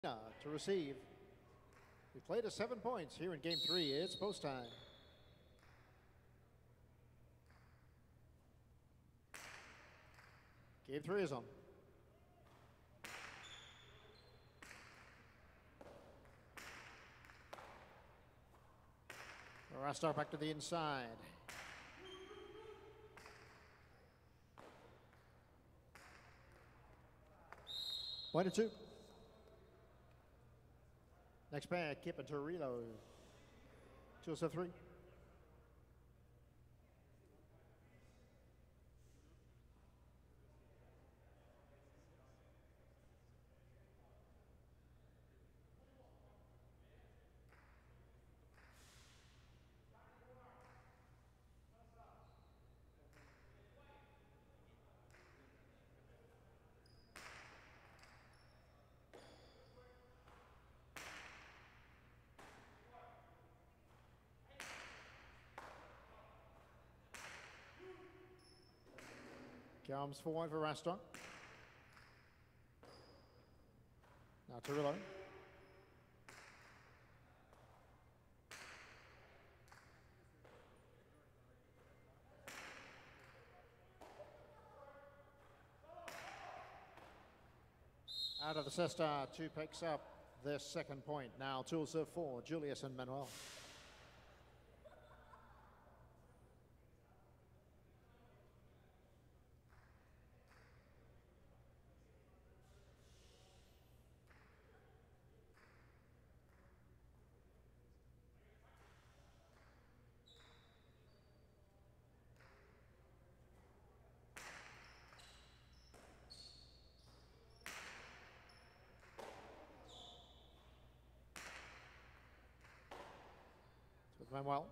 To receive. We played to 7 points here in game 3. It's post time. Game 3 is on. Rastar back to the inside. Point to 2. Next pair, Kip and Torilo. 2-3. Comes forward for Rastar. Now Torilo. Out of the cesta, 2 picks up this second point. Now 2-4, Julius and Manuel. With Manuel.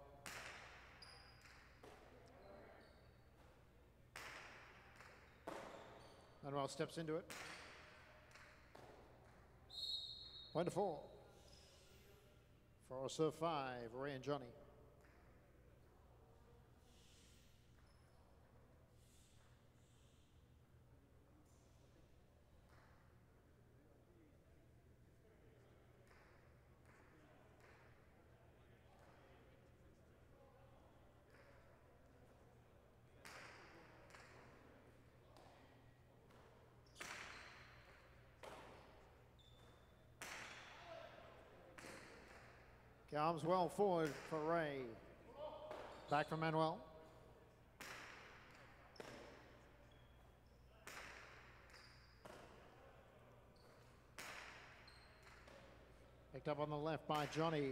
Manuel steps into it. Point to 4. For a serve 5, Ray and Johnny. Comes well forward for Ray. Back from Manuel. Picked up on the left by Johnny.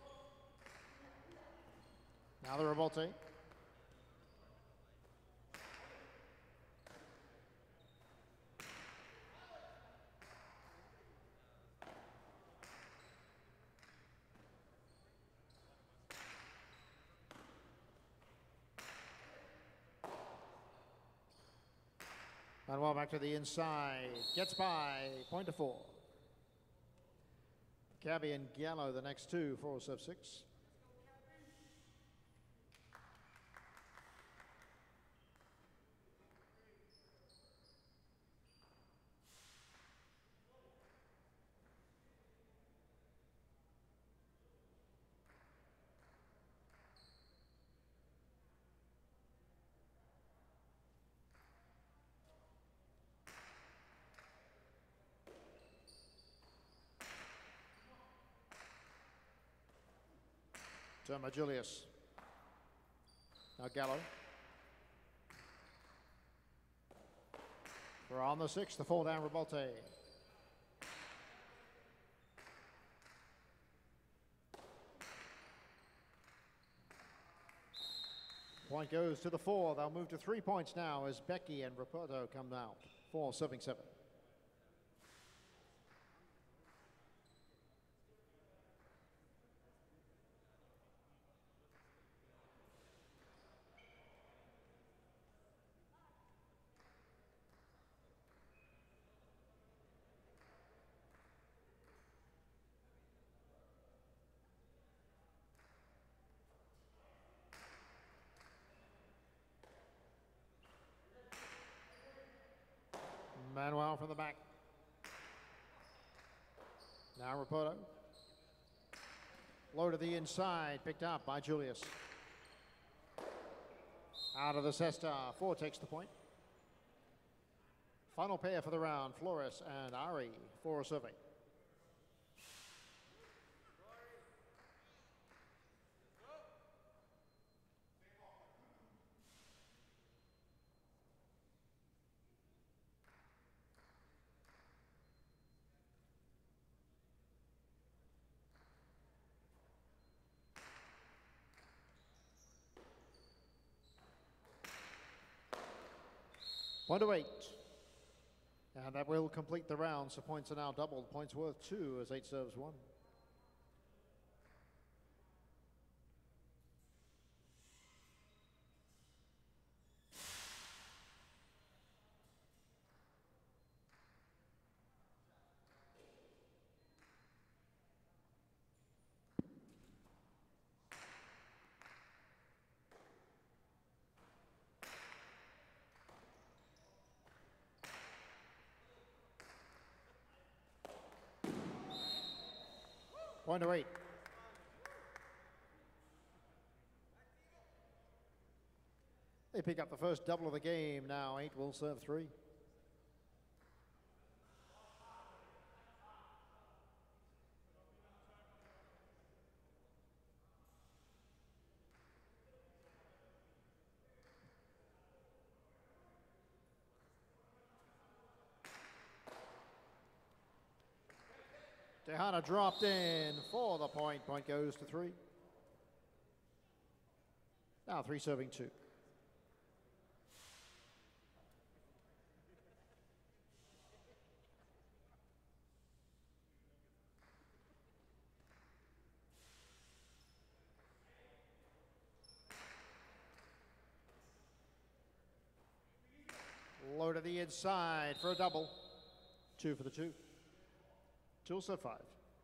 Now the Revolte. Manuel back to the inside, gets by, point to 4. Cabby and Gallo, the next 2, 4-6. Turn by Julius. Now Gallo. We're on the 6th, the 4-down Revolte. Point goes to the 4. They'll move to 3 points now as Becky and Rapoto come out. 4-7. Manuel from the back. Now Rapoto. Low to the inside, picked up by Julius. Out of the cesta, 4 takes the point. Final pair for the round, Flores and Ari for a serving. Point to 8. And that will complete the round, so points are now doubled. Points worth 2 as 8 serves 1. Point to 8. They pick up the first double of the game. Now 8 will serve 3. Tejada dropped in for the point. Point goes to 3. Now 3 serving 2. Low to the inside for a double. 2 for the 2. 2 serve 5.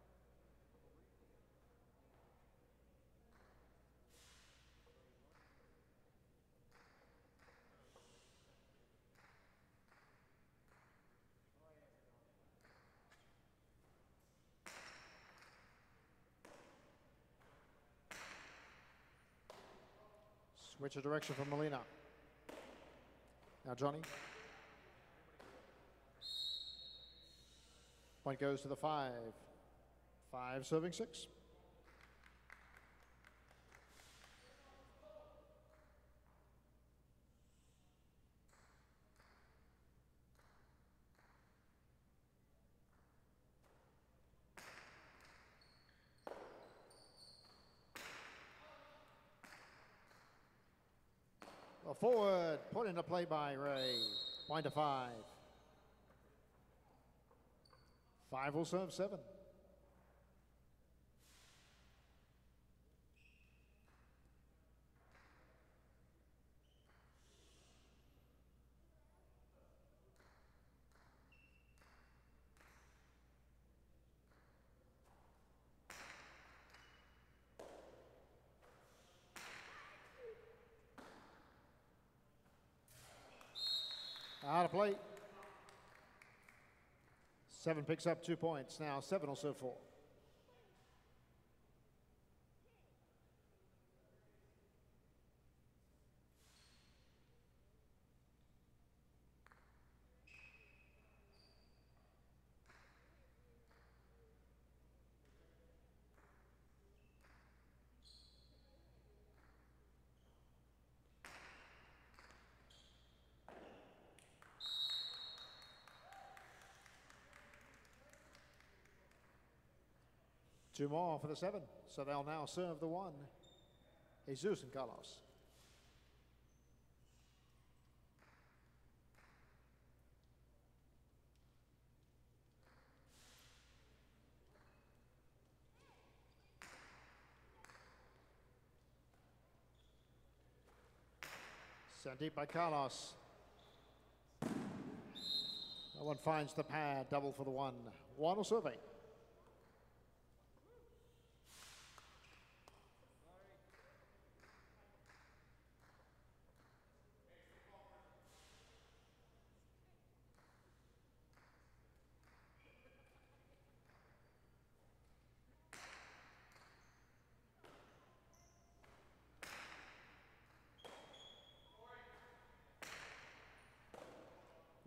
Switch of direction from Molina. Now Johnny. Point goes to the 5. 5 serving 6. A forward put into play by Ray. Point to 5. 5 will serve 7. Out of play. 7 picks up 2 points. Now 7 will serve 4. Two more for the 7, so they'll now serve the 1. Jesus and Carlos. Sent deep by Carlos. That one finds the pad, double for the 1. 1 will serve 8.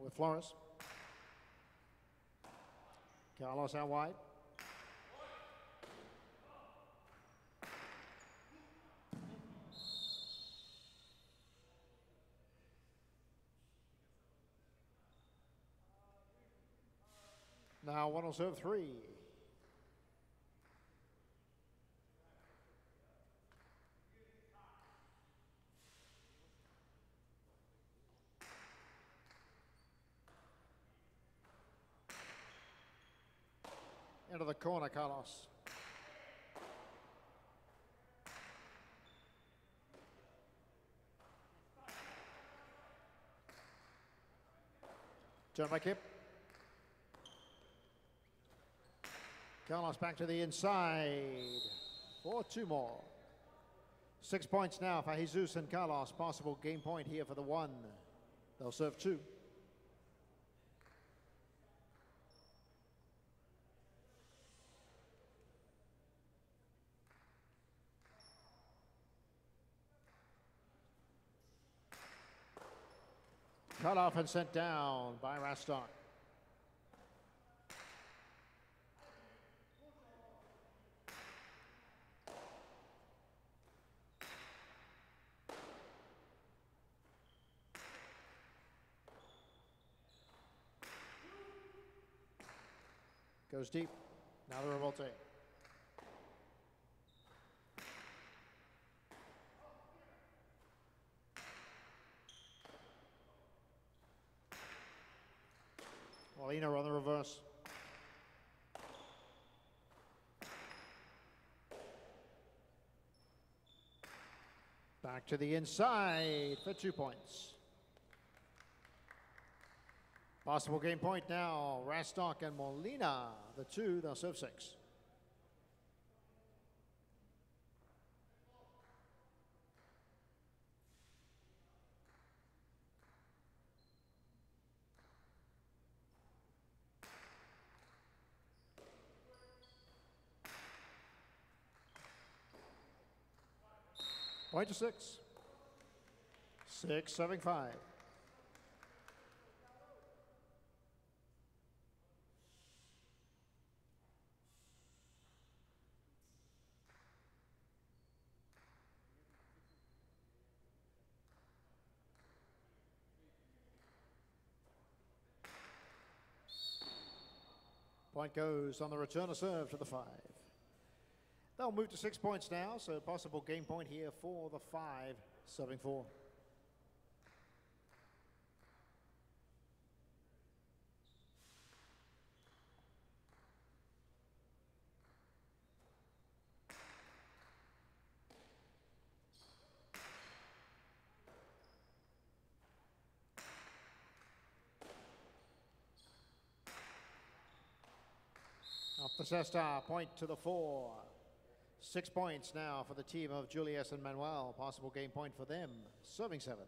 with Flores. Carlos out wide. Now one will serve 3. Into the corner, Carlos. Turn by Kip. Carlos back to the inside for 2 more. 6 points now for Jesus and Carlos. Possible game point here for the 1. They'll serve 2. Cut off and sent down by Rastock. Goes deep. Now the revolte. Molina on the reverse. Back to the inside for 2 points. Possible game point now, Rastock and Molina. The 2, they'll serve 6. Point to 6. 6, 7, 5. Point goes on the return of serve to the 5. They'll move to 6 points now, so possible game point here for the 5, serving 4. Off the cesta, point to the 4. 6 points now for the team of Julius and Manuel. Possible game point for them, serving 7.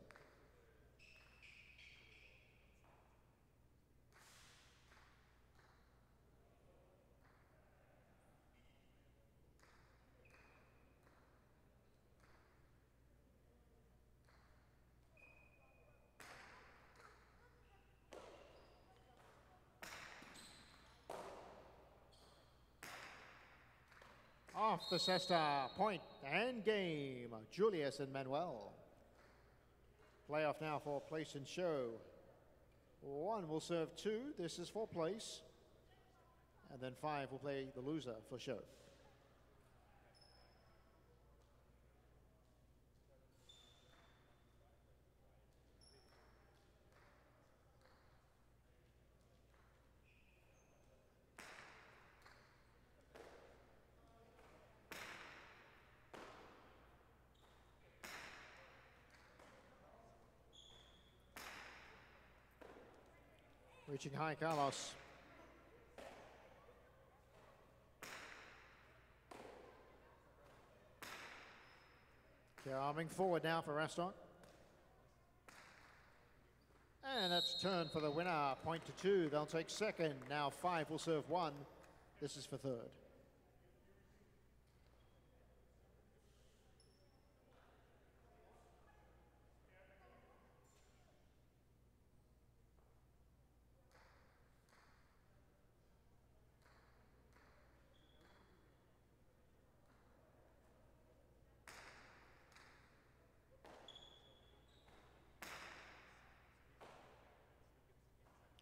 Off the cesta, point and game. Julius and Manuel. Playoff now for place and show. 1 will serve 2. This is for place. And then 5 will play the loser for show. Reaching high, Carlos. Coming forward now for Rastock. And that's turned for the winner. Point to 2. They'll take second. Now 5 will serve 1. This is for third.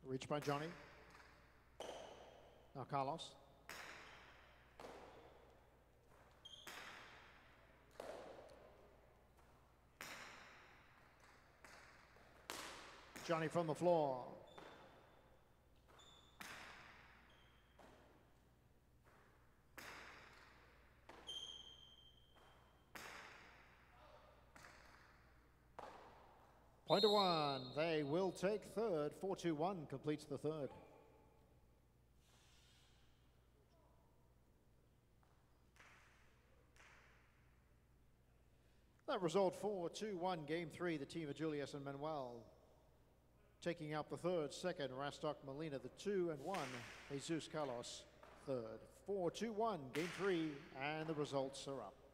Reach by Johnny. Now Carlos. Johnny from the floor. Point to one. They will take third. 4-2-1 completes the third. That result 4-2-1 game three. The team of Julius and Manuel taking out the third, second, Rastok Molina, the 2 and 1, Jesus Carlos, third. 4-2-1 game three, and the results are up.